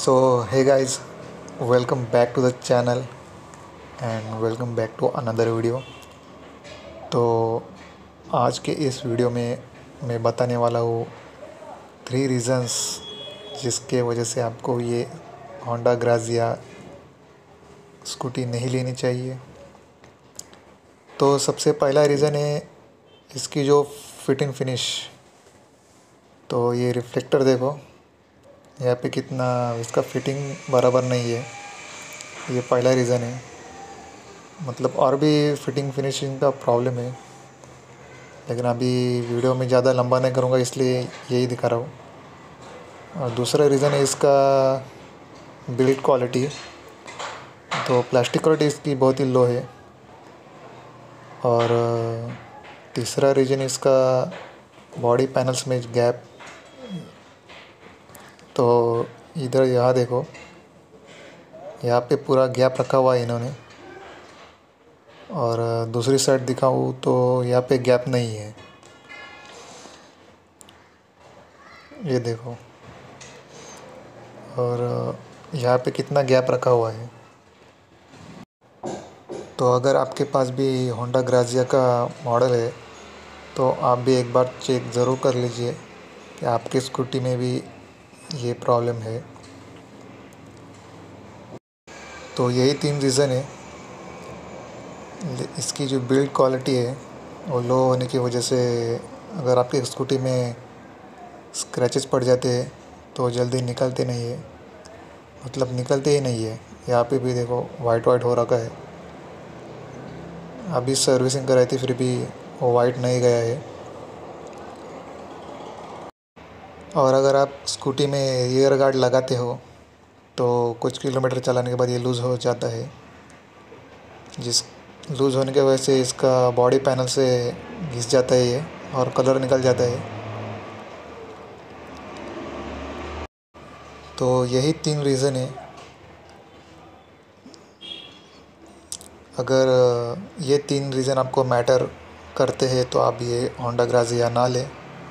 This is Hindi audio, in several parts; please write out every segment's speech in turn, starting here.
So hey guys, welcome back to the channel and welcome back to another video। तो आज के इस वीडियो में मैं बताने वाला हूँ 3 रीज़न्स जिसके वजह से आपको ये होंडा ग्राजिया स्कूटी नहीं लेनी चाहिए। तो सबसे पहला रीज़न है इसकी जो फिट एंड फिनिश। तो ये रिफ्लेक्टर देखो, यहाँ पे कितना इसका फिटिंग बराबर नहीं है, ये पहला रीज़न है। मतलब और भी फिटिंग फिनिशिंग का प्रॉब्लम है, लेकिन अभी वीडियो में ज़्यादा लंबा नहीं करूँगा इसलिए यही दिखा रहा हूँ। और दूसरा रीज़न है इसका बिल्ड क्वालिटी। तो प्लास्टिक क्वालिटी इसकी बहुत ही लो है। और तीसरा रीज़न इसका बॉडी पैनल्स में गैप। तो इधर यहाँ देखो, यहाँ पे पूरा गैप रखा हुआ है इन्होंने, और दूसरी साइड दिखाऊँ तो यहाँ पे गैप नहीं है, ये देखो। और यहाँ पे कितना गैप रखा हुआ है। तो अगर आपके पास भी होंडा ग्राजिया का मॉडल है तो आप भी एक बार चेक ज़रूर कर लीजिए कि आपकी स्कूटी में भी ये प्रॉब्लम है। तो यही 3 रीज़न है। इसकी जो बिल्ड क्वालिटी है वो लो होने की वजह से अगर आपकी स्कूटी में स्क्रैचेस पड़ जाते हैं तो जल्दी निकलते नहीं है, मतलब निकलते ही नहीं है। यहाँ पे भी देखो वाइट हो रखा है। अभी सर्विसिंग कराई थी फिर भी वो वाइट नहीं गया है। और अगर आप स्कूटी में रियर गार्ड लगाते हो तो कुछ किलोमीटर चलाने के बाद ये लूज़ हो जाता है, जिस लूज़ होने की वजह से इसका बॉडी पैनल से घिस जाता है ये, और कलर निकल जाता है। तो यही 3 रीज़न है। अगर ये 3 रीज़न आपको मैटर करते हैं तो आप ये होंडा ग्राजिया ना लें।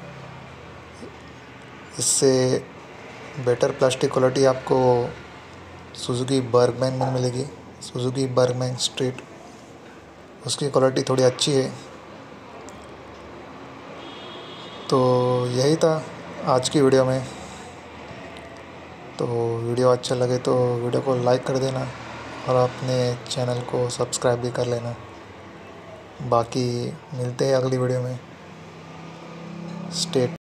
इससे बेटर प्लास्टिक क्वालिटी आपको सुजुकी बर्गमैन में मिलेगी। सुजुकी बर्गमैन स्ट्रीट, उसकी क्वालिटी थोड़ी अच्छी है। तो यही था आज की वीडियो में। तो वीडियो अच्छा लगे तो वीडियो को लाइक कर देना और अपने चैनल को सब्सक्राइब भी कर लेना। बाकी मिलते हैं अगली वीडियो में। स्टे